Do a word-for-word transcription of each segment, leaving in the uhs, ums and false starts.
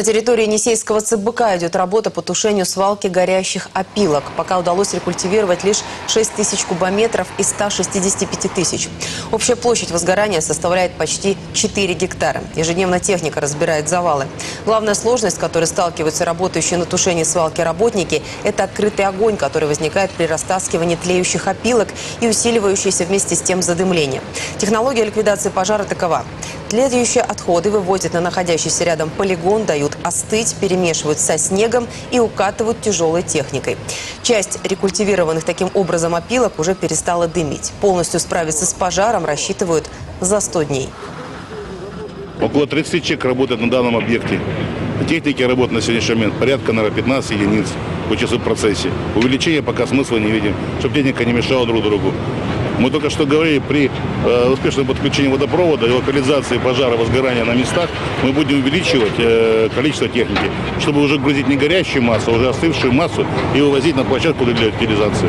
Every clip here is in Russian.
На территории Енисейского ЦБК идет работа по тушению свалки горящих опилок. Пока удалось рекультивировать лишь шесть тысяч кубометров из ста шестидесяти пяти тысяч. Общая площадь возгорания составляет почти четыре гектара. Ежедневно техника разбирает завалы. Главная сложность, с которой сталкиваются работающие на тушении свалки работники, это открытый огонь, который возникает при растаскивании тлеющих опилок и усиливающееся вместе с тем задымление. Технология ликвидации пожара такова. Тлеющие отходы выводят на находящийся рядом полигон, дают остыть, перемешивают со снегом и укатывают тяжелой техникой. Часть рекультивированных таким образом опилок уже перестала дымить. Полностью справиться с пожаром рассчитывают за сто дней. Около тридцати человек работает на данном объекте. Техники работают на сегодняшний момент порядка, наверное, пятнадцати единиц в часу в процессе. Увеличения пока смысла не видим, чтобы техника не мешала друг другу. Мы только что говорили, при э, успешном подключении водопровода и локализации пожара, возгорания на местах, мы будем увеличивать э, количество техники, чтобы уже грузить не горящую массу, а уже остывшую массу и вывозить на площадку для утилизации.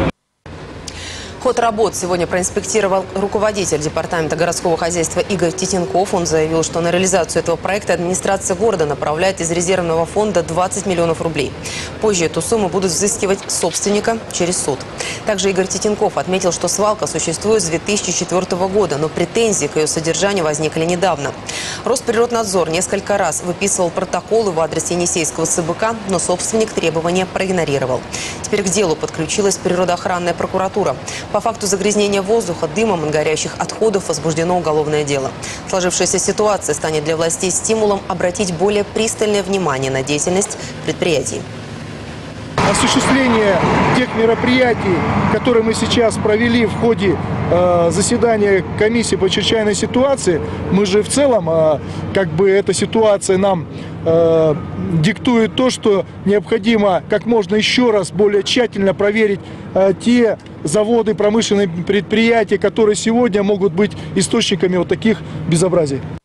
Ход работ сегодня проинспектировал руководитель департамента городского хозяйства Игорь Титенков. Он заявил, что на реализацию этого проекта администрация города направляет из резервного фонда двадцать миллионов рублей. Позже эту сумму будут взыскивать собственника через суд. Также Игорь Титенков отметил, что свалка существует с две тысячи четвёртого года, но претензии к ее содержанию возникли недавно. Росприроднадзор несколько раз выписывал протоколы в адрес Енисейского ЦБК, но собственник требования проигнорировал. Теперь к делу подключилась природоохранная прокуратура. По факту загрязнения воздуха дымом от горящих отходов возбуждено уголовное дело. Сложившаяся ситуация станет для властей стимулом обратить более пристальное внимание на деятельность предприятий. Осуществление тех мероприятий, которые мы сейчас провели в ходе э, заседания комиссии по чрезвычайной ситуации, мы же в целом, э, как бы эта ситуация нам э, диктует то, что необходимо как можно еще раз более тщательно проверить э, те заводы, промышленные предприятия, которые сегодня могут быть источниками вот таких безобразий.